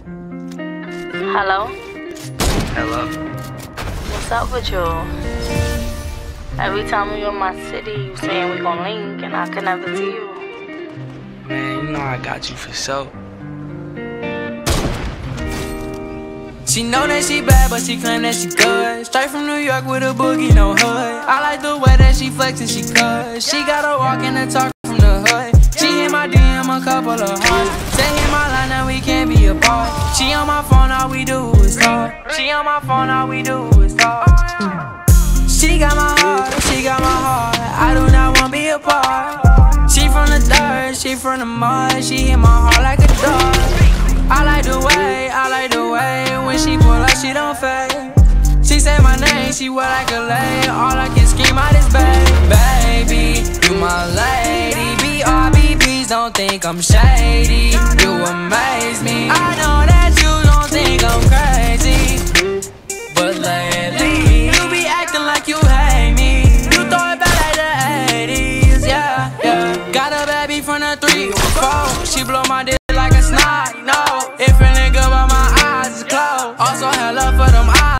Hello? Hello? What's up with you? Every time we in my city, you saying we gon' link, and I can never see you. Man, you know I got you for sure. She know that she bad, but she claim that she good. Straight from New York with a boogie, no hood. I like the way that she flex and she cut. She gotta walk and a talk from the hood. She hit my DM a couple of hearts. Say hit my line, now we can't be apart. She on my phone, all we do is talk. She on my phone, all we do is talk. She got my heart, she got my heart. I do not wanna be apart. She from the dirt, she from the mud. She hit my heart like a dog. I like the way when she pull up, she don't fade. She say my name, she wear like a lay. All I can scream out is baby, you my lady. BRB, please don't think I'm shady. You amaze me. I know that you don't think I'm crazy, but lately you be acting like you hate me. You throw it back like the 80s, yeah. Got a baby from the 3 or 4. She blow my dick.